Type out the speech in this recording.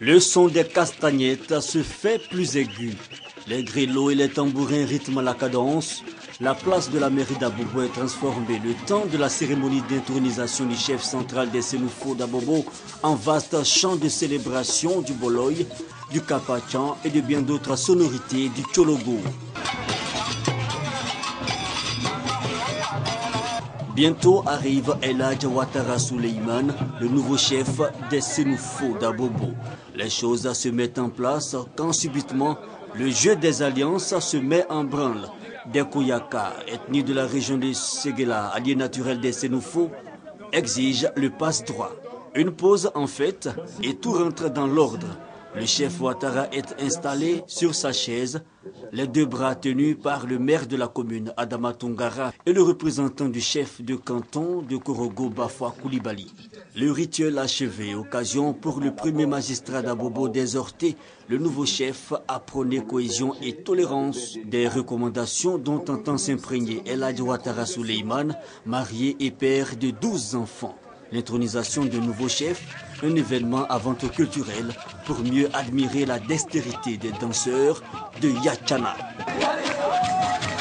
Le son des castagnettes se fait plus aigu. Les grelots et les tambourins rythment la cadence. La place de la mairie d'Abobo est transformée le temps de la cérémonie d'intronisation du chef central des Sénoufos d'Abobo en vaste chant de célébration du Boloy, du Kapachan et de bien d'autres sonorités du Tchologo. Bientôt arrive El Hadj Ouattara Souleymane, le nouveau chef des Sénoufos d'Abobo. Les choses se mettent en place quand subitement le jeu des alliances se met en branle. Des Koyaka, ethnie de la région de Séguéla, allié naturel des Sénoufos, exigent le passe-droit. Une pause en fait et tout rentre dans l'ordre. Le chef Ouattara est installé sur sa chaise, les deux bras tenus par le maire de la commune, Adama Tongara, et le représentant du chef de canton de Korogo, Bafwa Koulibaly. Le rituel achevé, occasion pour le premier magistrat d'Abobo d'exhorter le nouveau chef à prôner cohésion et tolérance. Des recommandations dont entend s'imprégner El Hadj Ouattara Souleymane, marié et père de 12 enfants. L'intronisation du nouveau chef, un événement à vente culturelle pour mieux admirer la dextérité des danseurs de Yachana.